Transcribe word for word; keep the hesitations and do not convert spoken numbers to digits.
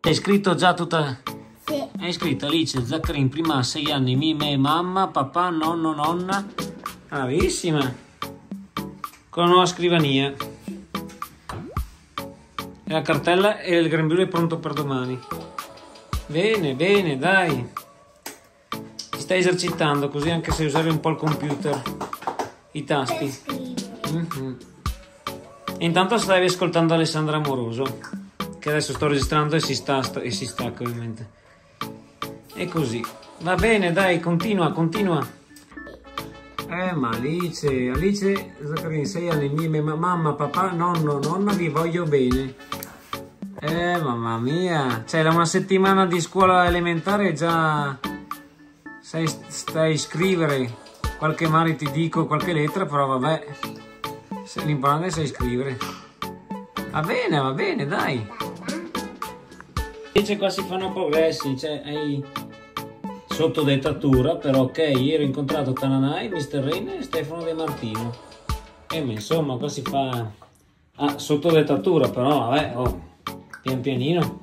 Hai scritto già tutta... Sì. Hai scritto Alice Zaccarin, prima a sei anni, mi, me, mamma, papà, nonno, nonna. Bravissima. Con la nuova scrivania. E la cartella e il grembiule è pronto per domani. Bene, bene, dai. Ti stai esercitando, così anche se usavi un po' il computer, i tasti. Mm-hmm. E intanto stavi ascoltando Alessandra Amoroso, che adesso sto registrando e si, sta, e si stacca ovviamente. E così. Va bene, dai, continua, continua. Eh, ma Alice, Alice Zaccarin, sei anni, mie, mamma, papà, nonno, nonna, vi voglio bene. Eh, mamma mia, cioè da una settimana di scuola elementare già sei, stai a scrivere. Qualche mare ti dico, qualche lettera, però vabbè, l'importante è sai scrivere. Va bene, va bene, dai. Invece qua si fanno progressi, cioè hai sotto dettatura, però ok, ieri ho incontrato Tananai, mister Rain e Stefano De Martino. E ma insomma qua si fa ah, sotto dettatura, però vabbè, oh, pian pianino.